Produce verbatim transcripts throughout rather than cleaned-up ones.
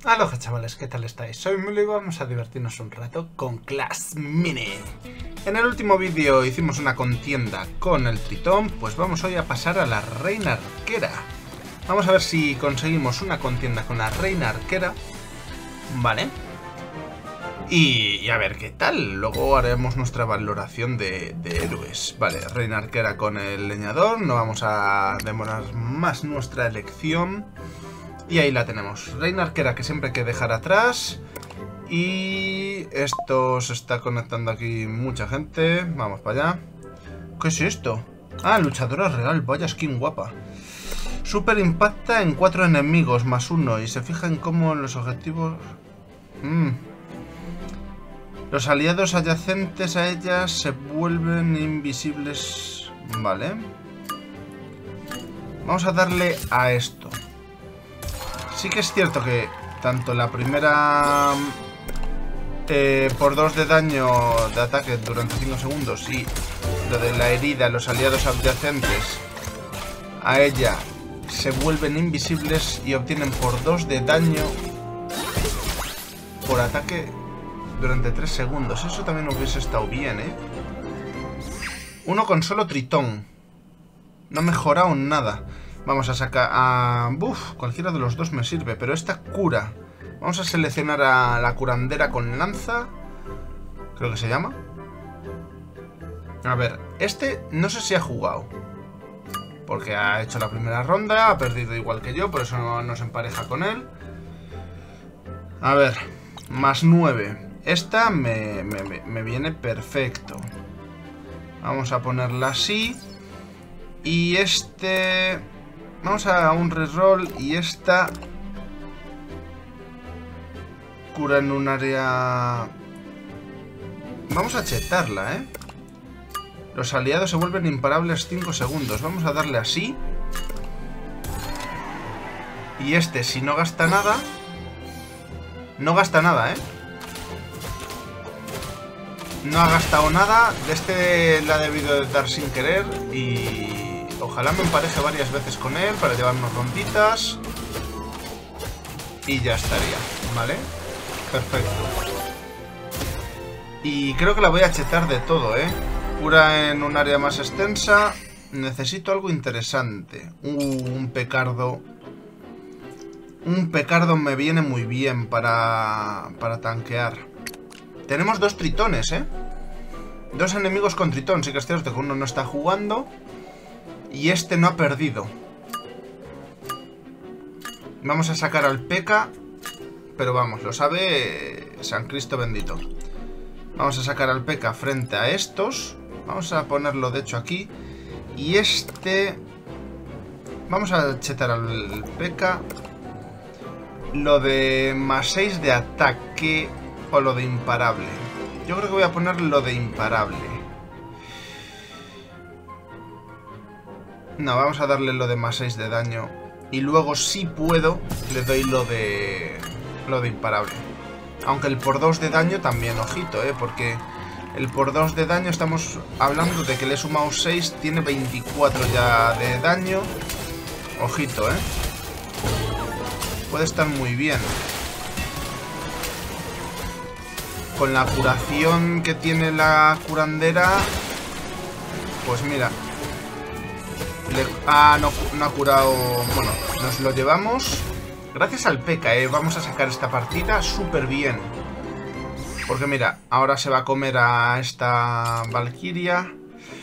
Aloha chavales, ¿qué tal estáis? Soy Milo y vamos a divertirnos un rato con Clash Mini. En el último vídeo hicimos una contienda con el Tritón, pues vamos hoy a pasar a la Reina Arquera. Vamos a ver si conseguimos una contienda con la Reina Arquera. Vale. Y, y a ver qué tal. Luego haremos nuestra valoración de, de héroes. Vale, Reina Arquera con el Leñador. No vamos a demorar más nuestra elección. Y ahí la tenemos. Reina Arquera que siempre hay que dejar atrás. Y esto se está conectando aquí mucha gente. Vamos para allá. ¿Qué es esto? Ah, luchadora real. Vaya skin guapa. Super impacta en cuatro enemigos más uno. Y se fija en cómo los objetivos... Mm. Los aliados adyacentes a ella se vuelven invisibles. Vale. Vamos a darle a esto. Sí que es cierto que tanto la primera eh, por dos de daño de ataque durante cinco segundos y lo de la herida, los aliados adyacentes a ella se vuelven invisibles y obtienen por dos de daño por ataque durante tres segundos. Eso también hubiese estado bien, ¿eh? Uno con solo Tritón. No ha mejorado nada. Vamos a sacar a... Uf, cualquiera de los dos me sirve, pero esta cura. Vamos a seleccionar a la curandera con lanza. Creo que se llama. A ver, este no sé si ha jugado. Porque ha hecho la primera ronda, ha perdido igual que yo, por eso no nos empareja con él. A ver, más nueve. Esta me, me, me viene perfecto. Vamos a ponerla así. Y este... Vamos a un reroll y esta cura en un área... Vamos a chetarla, ¿eh? Los aliados se vuelven imparables cinco segundos. Vamos a darle así. Y este, si no gasta nada... No gasta nada, ¿eh? No ha gastado nada. De este la ha debido dar sin querer y... Ojalá me empareje varias veces con él para llevarnos ronditas. Y ya estaría, ¿vale? Perfecto. Y creo que la voy a chetar de todo, ¿eh? Cura en un área más extensa. Necesito algo interesante. Uh, un pecardo. Un pecardo me viene muy bien para, para tanquear. Tenemos dos tritones, ¿eh? Dos enemigos con tritón. Sí que es cierto que uno no está jugando. Y este no ha perdido. Vamos a sacar al P.E.K.K.A. Pero vamos, lo sabe San Cristo bendito. Vamos a sacar al P.E.K.K.A. frente a estos. Vamos a ponerlo de hecho aquí. Y este... Vamos a chetar al P.E.K.K.A. Lo de más seis de ataque o lo de imparable. Yo creo que voy a poner lo de imparable. No, vamos a darle lo de más seis de daño. Y luego, si puedo, le doy lo de... Lo de imparable. Aunque el por dos de daño también, ojito, ¿eh? Porque el por dos de daño estamos hablando de que le he sumado seis. Tiene veinticuatro ya de daño. Ojito, ¿eh? Puede estar muy bien. Con la curación que tiene la curandera... Pues mira... Le... Ah, no, no ha curado... Bueno, nos lo llevamos. Gracias al P.E.K.K.A, eh, vamos a sacar esta partida súper bien. Porque mira, ahora se va a comer a esta Valkyria.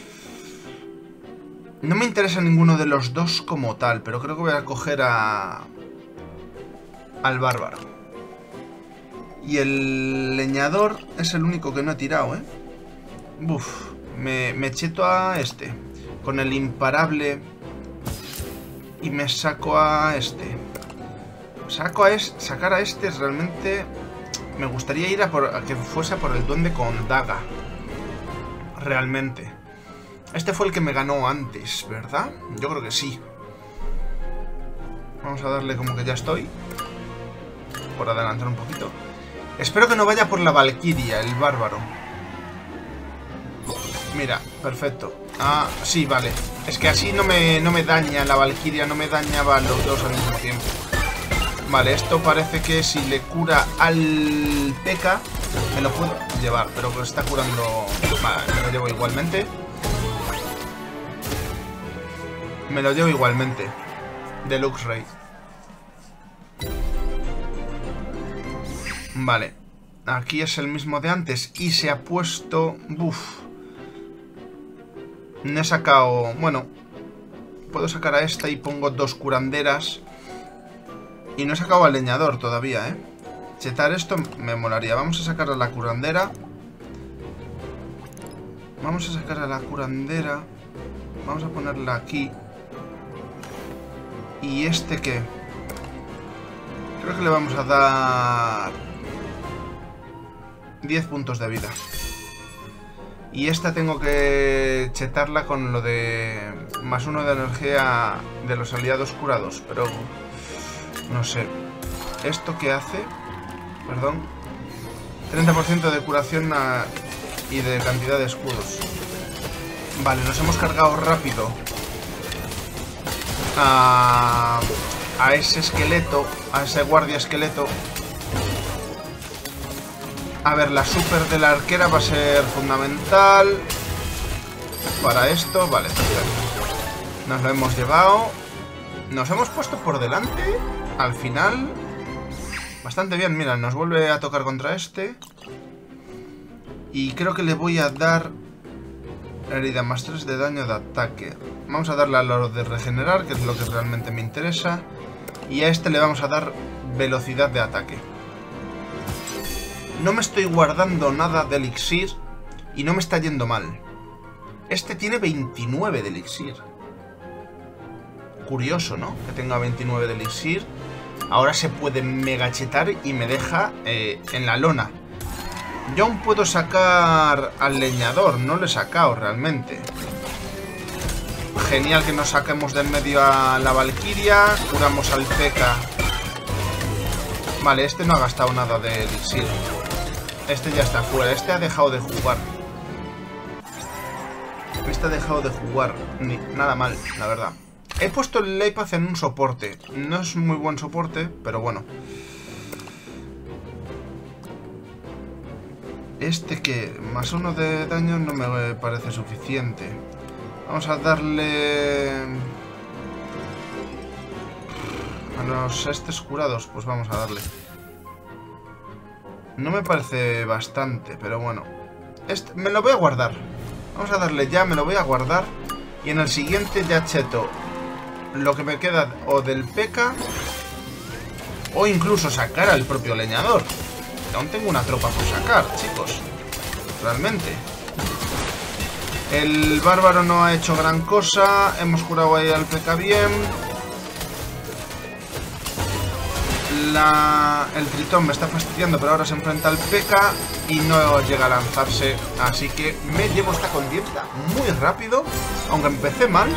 No me interesa ninguno de los dos como tal, pero creo que voy a coger a... Al bárbaro. Y el leñador es el único que no he tirado, ¿eh? Uf, me, me cheto a este. Con el imparable. Y me saco a este. Saco a es, sacar a este realmente... Me gustaría ir a, por, a que fuese a por el duende con daga. Realmente. Este fue el que me ganó antes, ¿verdad? Yo creo que sí. Vamos a darle como que ya estoy. Por adelantar un poquito. Espero que no vaya por la Valkyria, el bárbaro. Mira, perfecto. Ah, sí, vale. Es que así no me, no me daña la Valkyria, no me dañaba los dos al mismo tiempo. Vale, esto parece que si le cura al P K me lo puedo llevar, pero que está curando... Vale, me lo llevo igualmente. Me lo llevo igualmente. Deluxe Ray. Vale. Aquí es el mismo de antes y se ha puesto... Uf. No he sacado... Bueno, puedo sacar a esta y pongo dos curanderas. Y no he sacado al leñador todavía, ¿eh? Chetar esto me molaría. Vamos a sacar a la curandera. Vamos a sacar a la curandera. Vamos a ponerla aquí. ¿Y este qué? Creo que le vamos a dar... diez puntos de vida. Y esta tengo que chetarla con lo de... más uno de energía de los aliados curados. Pero... no sé. ¿Esto qué hace? Perdón. treinta por ciento de curación a... y de cantidad de escudos. Vale, nos hemos cargado rápido a... a ese esqueleto, a ese guardia esqueleto. A ver, la super de la arquera va a ser fundamental para esto. Vale, perfecto. Nos lo hemos llevado. Nos hemos puesto por delante al final. Bastante bien, mira, nos vuelve a tocar contra este. Y creo que le voy a dar herida más tres de daño de ataque. Vamos a darle a lo de regenerar, que es lo que realmente me interesa. Y a este le vamos a dar velocidad de ataque. No me estoy guardando nada de elixir y no me está yendo mal. Este tiene veintinueve de elixir. Curioso, ¿no? Que tenga veintinueve de elixir. Ahora se puede megachetar y me deja eh, en la lona. Yo aún puedo sacar al leñador. No lo he sacado realmente. Genial que nos saquemos de en medio a la Valquiria. Curamos al P K. Vale, este no ha gastado nada de elixir. Este ya está fuera. Este ha dejado de jugar. Este ha dejado de jugar. Ni, nada mal, la verdad. He puesto el Leipath en un soporte. No es muy buen soporte, pero bueno. Este que más uno de daño no me parece suficiente. Vamos a darle... a los estos curados, pues vamos a darle. No me parece bastante, pero bueno. Este me lo voy a guardar. Vamos a darle ya, me lo voy a guardar. Y en el siguiente ya cheto lo que me queda o del P K o incluso sacar al propio leñador. Aún tengo una tropa por sacar, chicos. Realmente. El bárbaro no ha hecho gran cosa. Hemos curado ahí al P K bien. La... El tritón me está fastidiando, pero ahora se enfrenta al P K y no llega a lanzarse. Así que me llevo esta contienda muy rápido. Aunque empecé mal.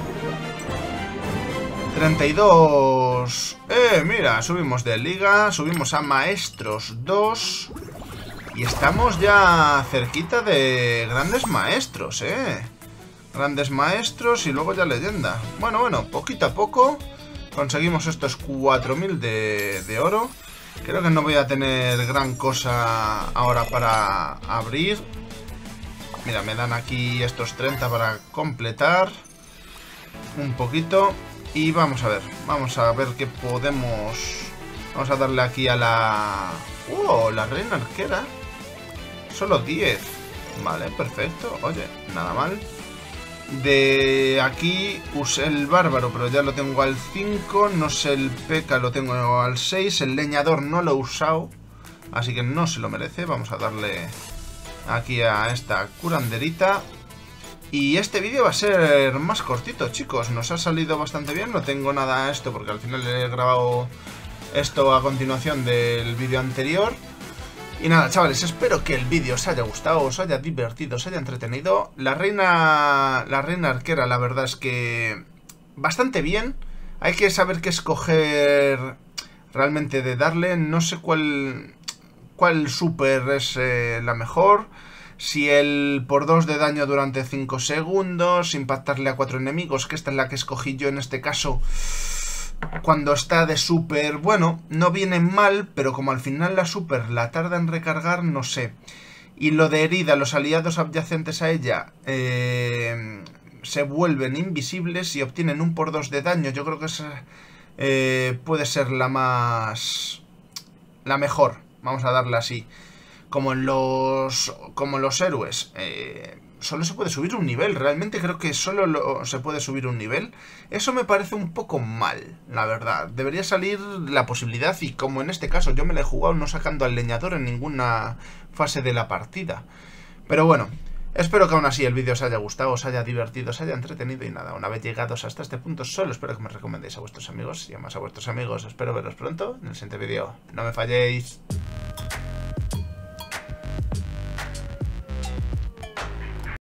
treinta y dos. Eh, mira, subimos de liga. Subimos a maestros dos. Y estamos ya cerquita de grandes maestros, eh. Grandes maestros y luego ya leyenda. Bueno, bueno, poquito a poco conseguimos estos cuatro mil de, de oro. Creo que no voy a tener gran cosa ahora para abrir. Mira, me dan aquí estos treinta para completar un poquito. Y vamos a ver, vamos a ver qué podemos... Vamos a darle aquí a la... ¡Oh! La reina arquera. Solo diez. Vale, perfecto. Oye, nada mal. De aquí usé el bárbaro, pero ya lo tengo al cinco. No sé, el P K lo tengo al seis. El leñador no lo he usado, así que no se lo merece. Vamos a darle aquí a esta curanderita. Y este vídeo va a ser más cortito, chicos. Nos ha salido bastante bien. No tengo nada a esto porque al final he grabado esto a continuación del vídeo anterior. Y nada, chavales, espero que el vídeo os haya gustado, os haya divertido, os haya entretenido. La reina, la reina arquera, la verdad es que bastante bien. Hay que saber qué escoger realmente de darle. No sé cuál, cuál super es eh, la mejor. Si el por dos de daño durante cinco segundos, impactarle a cuatro enemigos, que esta es la que escogí yo en este caso. cuando está de super, bueno, no viene mal, pero como al final la super la tarda en recargar, no sé. Y lo de herida, los aliados adyacentes a ella eh, se vuelven invisibles y obtienen un por dos de daño. Yo creo que esa eh, puede ser la más... la mejor, vamos a darla así. Como en los, como en los héroes, eh, solo se puede subir un nivel. Realmente creo que solo lo, se puede subir un nivel. Eso me parece un poco mal, la verdad. Debería salir la posibilidad y como en este caso yo me la he jugado no sacando al leñador en ninguna fase de la partida. Pero bueno, espero que aún así el vídeo os haya gustado, os haya divertido, os haya entretenido y nada. Una vez llegados hasta este punto solo espero que me recomendéis a vuestros amigos y además a vuestros amigos. Espero veros pronto en el siguiente vídeo. No me falléis.